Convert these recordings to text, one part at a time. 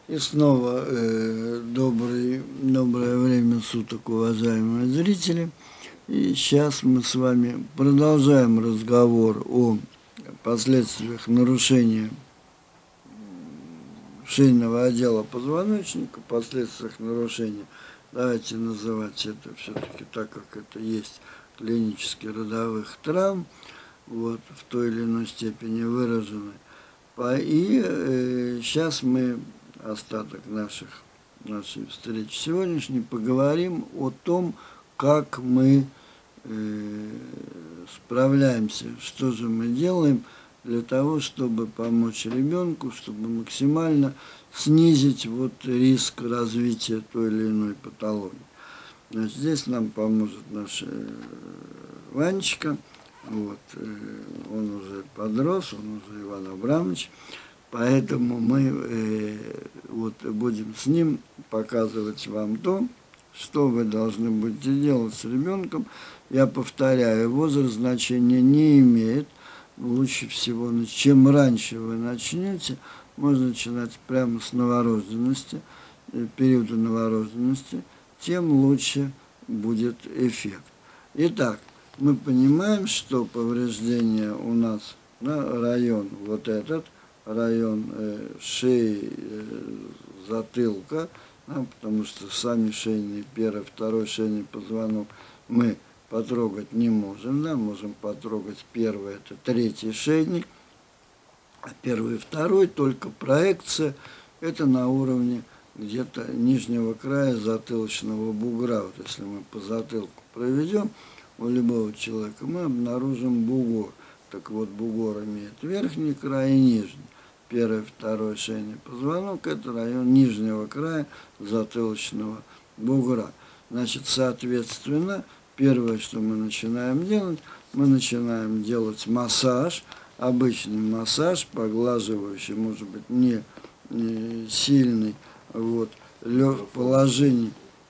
И снова доброе время суток, уважаемые зрители. И сейчас мы с вами продолжаем разговор о последствиях нарушения шейного отдела позвоночника, последствиях нарушения. Давайте называть это все-таки так, как это есть, клинически родовых травм, вот, в той или иной степени выражены. И сейчас мы остаток нашей встречи сегодняшней поговорим о том, как мы справляемся, что же мы делаем для того, чтобы помочь ребенку, чтобы максимально снизить риск развития той или иной патологии. Значит, здесь нам поможет наш Ванечка. Он уже подрос, он уже Иван Абрамович, поэтому мы будем с ним показывать вам то, что вы должны будете делать с ребенком. Я повторяю, возраст значения не имеет. Лучше всего, чем раньше вы начнете, можно начинать прямо с новорожденности, периода новорожденности, тем лучше будет эффект. Итак, мы понимаем, что повреждение у нас на район район шеи, затылка, потому что сами шейные, первый, второй шейный позвонок мы потрогать не можем, можем потрогать первый, это третий шейник, а первый и второй только проекция, это на уровне где-то нижнего края затылочного бугра. Вот если мы по затылку проведем у любого человека, мы обнаружим бугор. Так вот, бугор имеет верхний край и нижний. Первый, второй шейный позвонок – это район нижнего края затылочного бугра. Значит, соответственно, первое, что мы начинаем делать массаж, обычный массаж, поглаживающий, может быть, не сильный, положение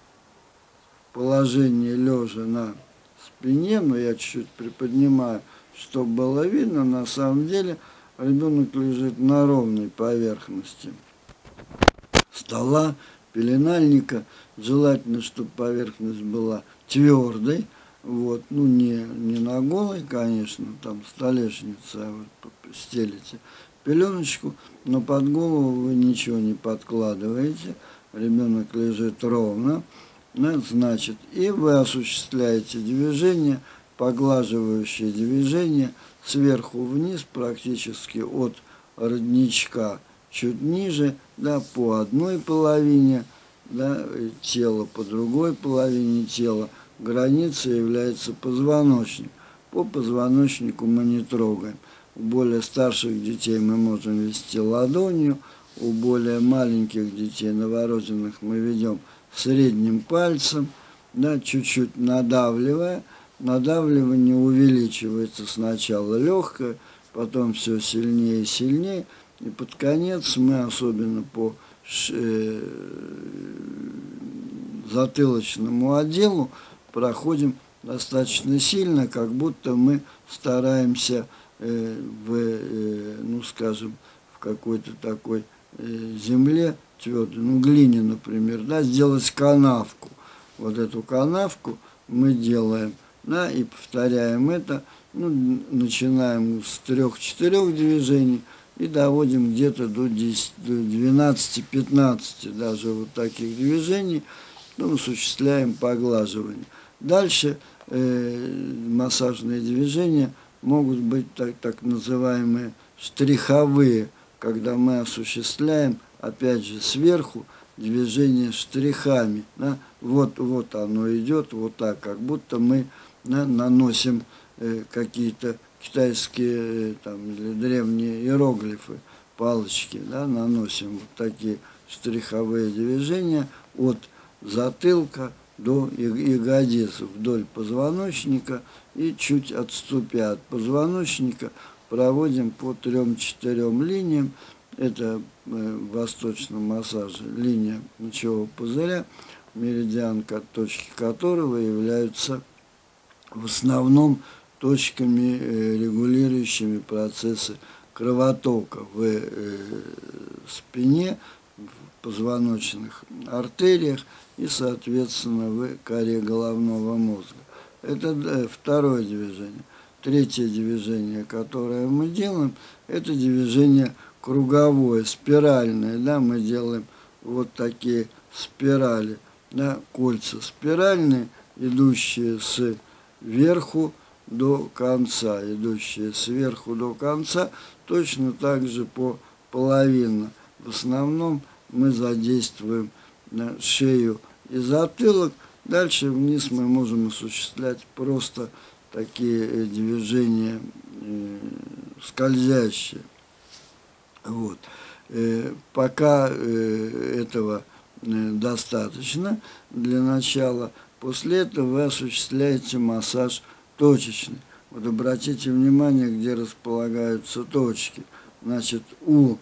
лежа на спине, но я чуть-чуть приподнимаю, чтобы было видно. На самом деле ребенок лежит на ровной поверхности стола, пеленальника. Желательно, чтобы поверхность была твердой, не на голой, конечно, там столешница, стелите пеленочку, но под голову вы ничего не подкладываете, ребенок лежит ровно, значит, и вы осуществляете движение, поглаживающее движение сверху вниз, практически от родничка чуть ниже, по одной половине тела, по другой половине тела. Границей является позвоночник. По позвоночнику мы не трогаем. У более старших детей мы можем вести ладонью, у более маленьких детей, новорожденных, мы ведем средним пальцем, чуть-чуть надавливая. Надавливание увеличивается сначала легкое, потом все сильнее и сильнее. И под конец мы, особенно по затылочному отделу, проходим достаточно сильно, как будто мы стараемся в какой-то такой земле твердой, глине, например, сделать канавку. Вот эту канавку мы делаем, и повторяем это, начинаем с 3-4 движений и доводим где-то до 12-15 даже таких движений, осуществляем поглаживание. Дальше массажные движения могут быть так называемые штриховые, когда мы осуществляем, опять же, сверху движение штрихами. Вот оно идет вот так, как будто мы наносим какие-то китайские или древние иероглифы, палочки, наносим такие штриховые движения от затылка до ягодиц, вдоль позвоночника, и чуть отступя от позвоночника проводим по 3-4 линиям. Это в восточном массаже линия мочевого пузыря, меридиан, точки которого являются в основном точками, регулирующими процессы кровотока в спине, в позвоночных артериях и, соответственно, в коре головного мозга. Это второе движение. Третье движение, которое мы делаем, это движение круговое, спиральное. Да, мы делаем вот такие спирали, да, кольца спиральные, идущие сверху до конца, идущие сверху до конца, точно так же по половинно. В основном мы задействуем шею и затылок. Дальше вниз мы можем осуществлять просто такие движения скользящие. Вот. Пока этого достаточно для начала. После этого вы осуществляете массаж точечный. Вот обратите внимание, где располагаются точки. Значит, у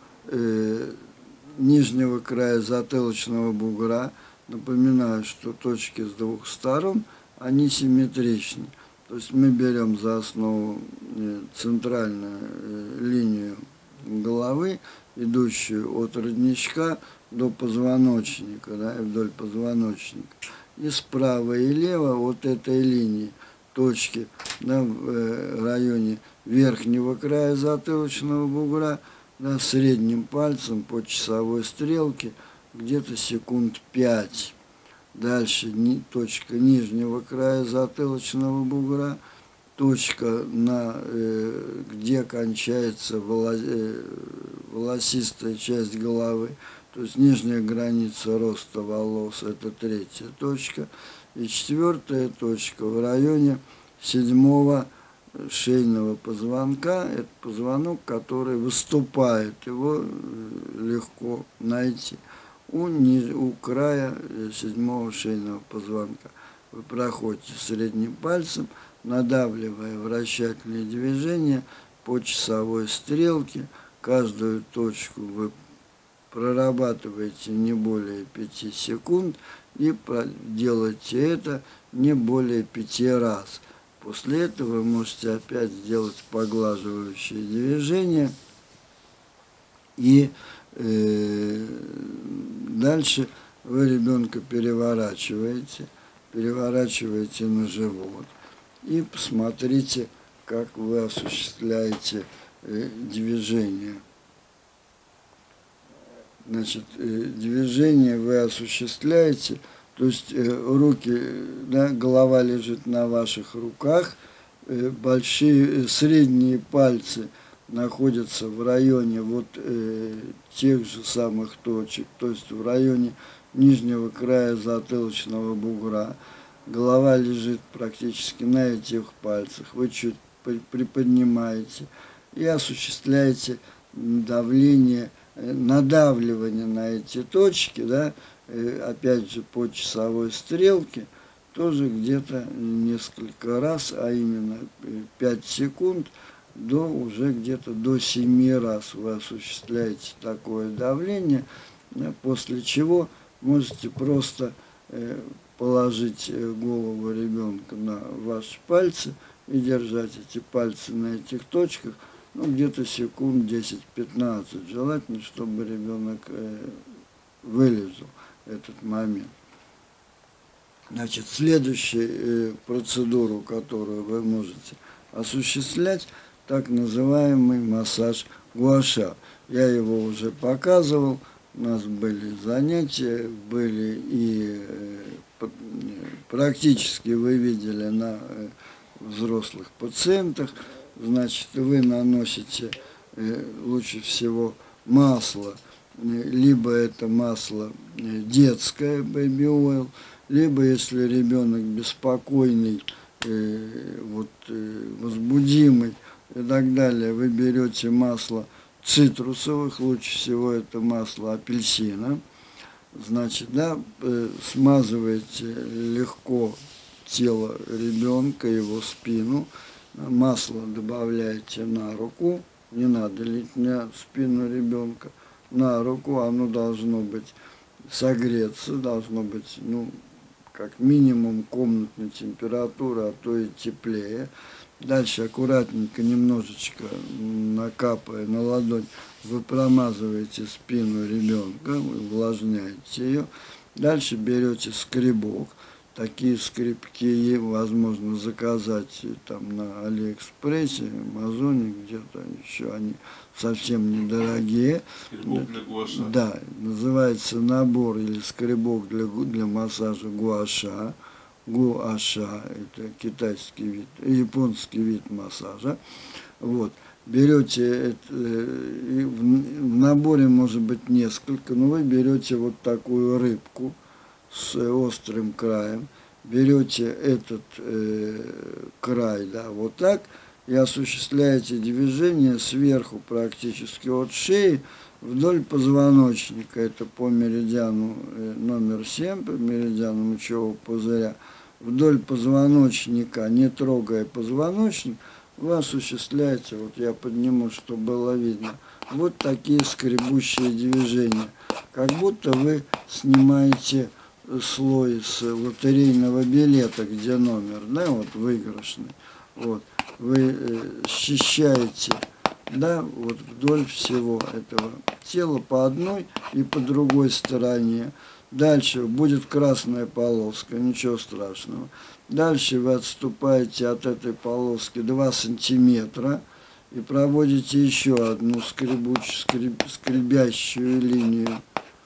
нижнего края затылочного бугра, напоминаю, что точки с двух сторон, они симметричны. То есть мы берем за основу центральную линию головы, идущую от родничка до позвоночника, да, вдоль позвоночника. И справа и лево от этой линии точки, да, в районе верхнего края затылочного бугра, да, средним пальцем по часовой стрелке где-то секунд 5. Дальше точка нижнего края затылочного бугра, точка, где кончается волосистая часть головы, то есть нижняя граница роста волос, это третья точка. И четвертая точка в районе седьмого шейного позвонка, это позвонок, который выступает, его легко найти. У края седьмого шейного позвонка вы проходите средним пальцем, надавливая вращательные движения по часовой стрелке. Каждую точку вы прорабатываете не более 5 секунд и делайте это не более 5 раз. После этого вы можете опять сделать поглаживающие движения и дальше вы ребенка переворачиваете на живот и посмотрите, как вы осуществляете движение. Значит, движение вы осуществляете, то есть руки, да, голова лежит на ваших руках, средние пальцы находятся в районе вот тех же самых точек, то есть в районе нижнего края затылочного бугра. Голова лежит практически на этих пальцах. Вы чуть приподнимаете и осуществляете надавливание на эти точки, да, опять же по часовой стрелке, тоже где-то несколько раз, а именно 5 секунд, уже где-то до 7 раз вы осуществляете такое давление, после чего можете просто положить голову ребенка на ваши пальцы и держать эти пальцы на этих точках, где-то секунд 10-15. Желательно, чтобы ребенок вылезал этот момент. Значит, следующую процедуру, которую вы можете осуществлять, так называемый массаж гуаша. Я его уже показывал, у нас были занятия, были и практически вы видели на взрослых пациентах. Значит, вы наносите лучше всего масло, либо это масло детское, baby oil, либо если ребенок беспокойный, возбудимый и так далее, вы берете масло цитрусовых, лучше всего это масло апельсина. Значит, да, смазываете легко тело ребенка, его спину, масло добавляете на руку, не надо лить на спину ребенка, на руку, оно должно быть согреться, должно быть, как минимум комнатной температуры, а то и теплее. Дальше аккуратненько, немножечко накапая на ладонь, вы промазываете спину ребенка, увлажняете ее. Дальше берете скребок. Такие скребки возможно заказать там на Алиэкспрессе, Амазоне, где-то еще, они совсем недорогие. Скребок для гуаша. Да, называется набор или скребок для массажа гуаша. Гуаша – это китайский вид, японский вид массажа. Вот. Берете, в наборе может быть несколько, но вы берете вот такую рыбку с острым краем, берете этот край, да, вот так, и осуществляете движение сверху практически от шеи вдоль позвоночника, это по меридиану номер 7, по меридиану мочевого пузыря, вдоль позвоночника, не трогая позвоночник, вы осуществляете, вот я подниму, чтобы было видно, вот такие скребущие движения, как будто вы снимаете слой с лотерейного билета, где номер, да, вот выигрышный, вот, вы счищаете, да, вот вдоль всего этого тела по одной и по другой стороне. Дальше будет красная полоска, ничего страшного. Дальше вы отступаете от этой полоски 2 сантиметра и проводите еще одну скребящую линию.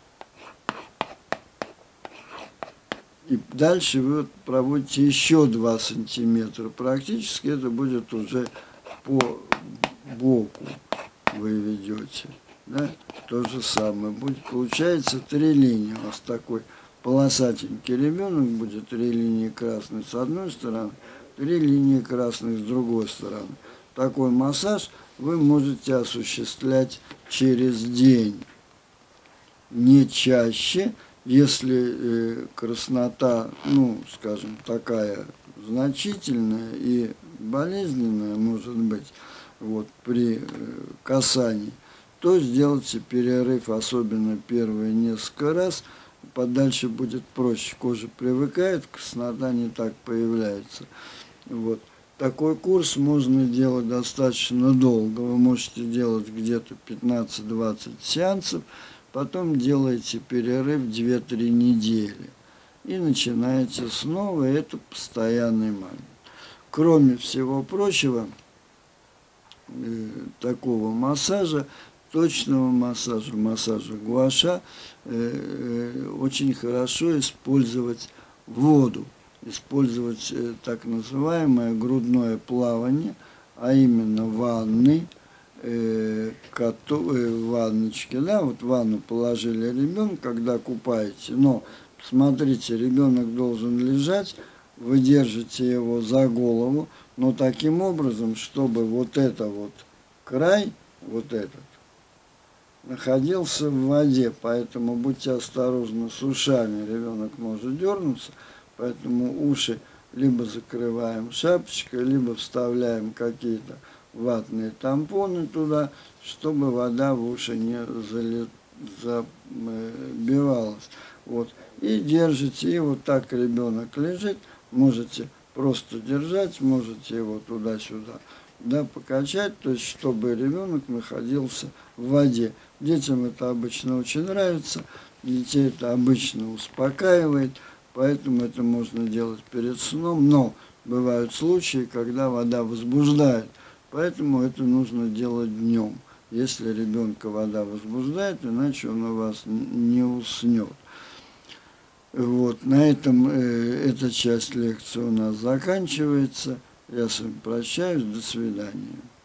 И дальше вы проводите еще 2 сантиметра. Практически это будет уже по боку вы ведете. Да? То же самое. Будет, получается 3 линии. У вас такой полосатенький ребенок будет, 3 линии красных с одной стороны, 3 линии красных с другой стороны. Такой массаж вы можете осуществлять через день. Не чаще. Если краснота, ну, скажем, такая значительная и болезненная, может быть, вот, при касании, то сделайте перерыв, особенно первые несколько раз, подальше будет проще. Кожа привыкает, краснота не так появляется. Вот. Такой курс можно делать достаточно долго. Вы можете делать где-то 15-20 сеансов, потом делаете перерыв 2-3 недели и начинаете снова. Это постоянный момент. Кроме всего прочего, такого массажа, точного массажа, массажа гуаша, очень хорошо использовать воду, использовать так называемое грудное плавание, а именно ванны, ванночки, да, вот в ванну положили ребенка, когда купаете, но смотрите, ребенок должен лежать, вы держите его за голову, но таким образом, чтобы вот это вот край, вот этот, находился в воде, поэтому будьте осторожны с ушами, ребенок может дернуться, поэтому уши либо закрываем шапочкой, либо вставляем какие-то ватные тампоны туда, чтобы вода в уши не забивалась. Вот. И держите, и вот так ребенок лежит, можете просто держать, можете его туда-сюда, да, покачать, то есть чтобы ребенок находился в воде. Детям это обычно очень нравится, детей это обычно успокаивает, поэтому это можно делать перед сном, но бывают случаи, когда вода возбуждает, поэтому это нужно делать днем, если ребенка вода возбуждает, иначе он у вас не уснет. Вот, на этом эта часть лекции у нас заканчивается. Я с вами прощаюсь, до свидания.